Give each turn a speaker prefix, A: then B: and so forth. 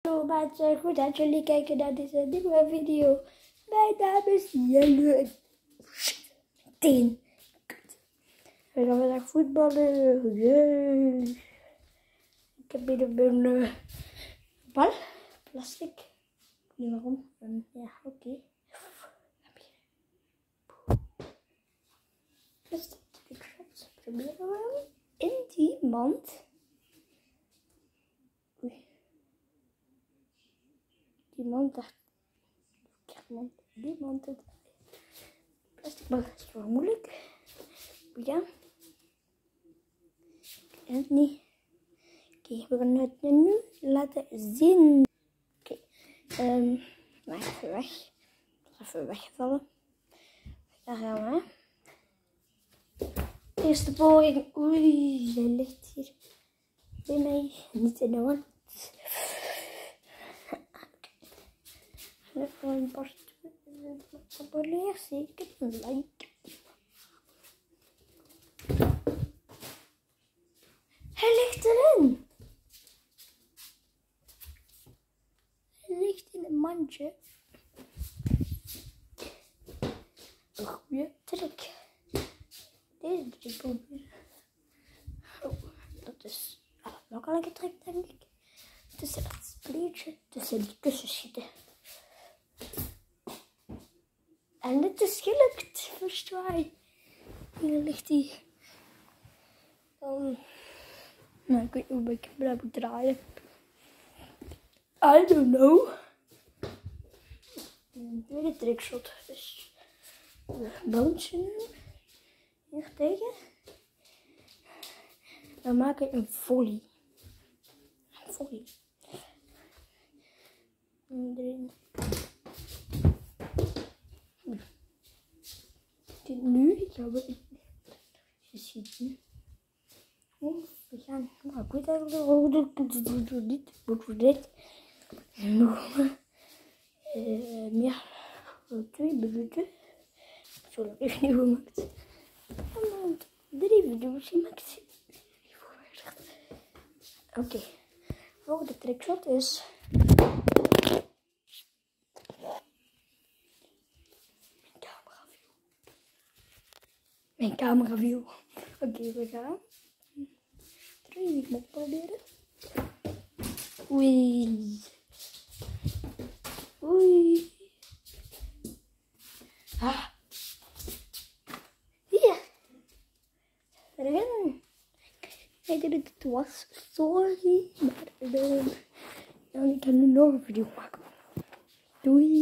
A: Hallo mensen, goed dat jullie kijken naar deze nieuwe video. Mijn naam is Jelle. We gaan vandaag voetballen. Jee. Ik heb hier een bal. Plastic. Ik weet niet waarom. Ja, oké. Plastic. Proberen we in die mand. Oei. Die mand dacht. Die mand het. Plastic bal is wel moeilijk. Ja. Ik ken het niet. Oké, we gaan het nu laten zien. Oké. Maar even weg. Even wegvallen. Daar gaan we. Eerste poging. Oei, hij ligt hier bij mij. Niet in de wand. Even een borst. Abonneer zeker een like. Hij ligt erin. Hij ligt in een mandje. Een goede trick. Deze trick proberen. Oh, dat is nog al een trick, denk ik. Tussen dat spleetje, tussen die kussens schieten. En het is gelukt. Verzwaai. Hier ligt hij. Nou, ik weet niet hoe ik hem moet draaien. I don't know. Een tweede trickshot. Dus bouncen. Hier tegen. Dan maak ik een volley. Een volley. Erin. Nu gaan we schieten. Oh, we gaan. Nou, ik weet eigenlijk hoe dit. Meer 2 minuten. Zo lang heeft niet gemaakt. En 3 video's gemaakt. Oké. Volgende trickshot is. Mijn camera view. Oké, we gaan. 3, ik moet proberen. Oei. Oei. Ah. Hier. Erin. Ik denk dat het was. Sorry. Maar ik kan nu nog een video maken. Doei.